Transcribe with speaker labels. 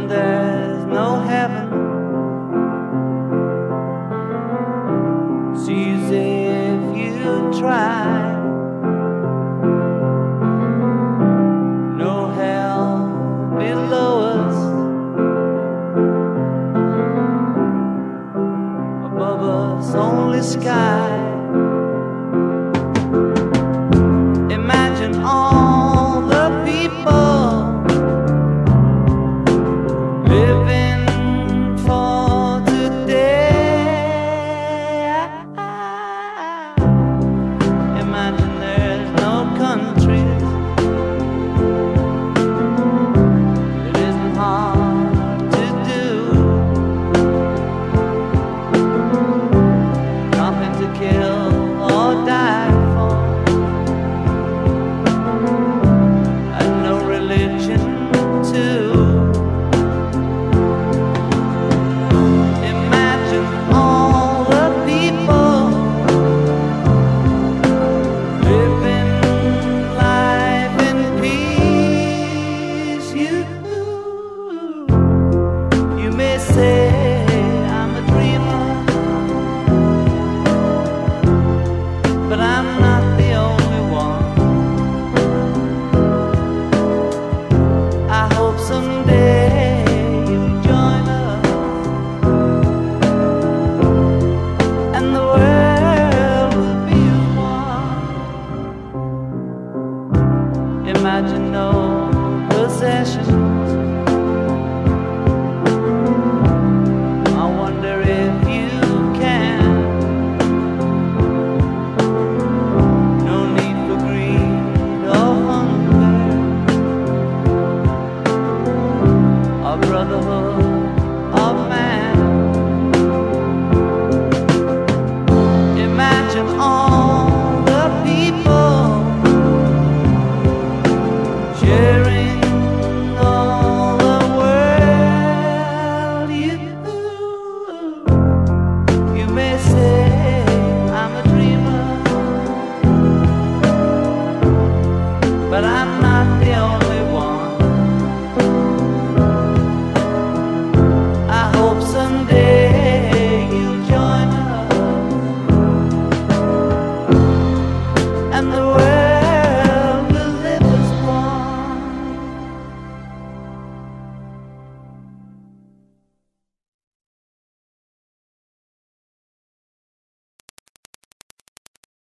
Speaker 1: Imagine there's no heaven. It's easy if you try. No hell below us, above us only sky. Imagine all the people living for today. Imagine there's no countries. It isn't hard to do. Nothing to kill or die for, and no religion too. Imagine all the people living life in peace. You may say I'm a dreamer, but I'm not the only one. I hope someday you'll join us, and the world will be as one. Imagine no possessions. I wonder if you can. No need for greed or hunger. Our brotherhood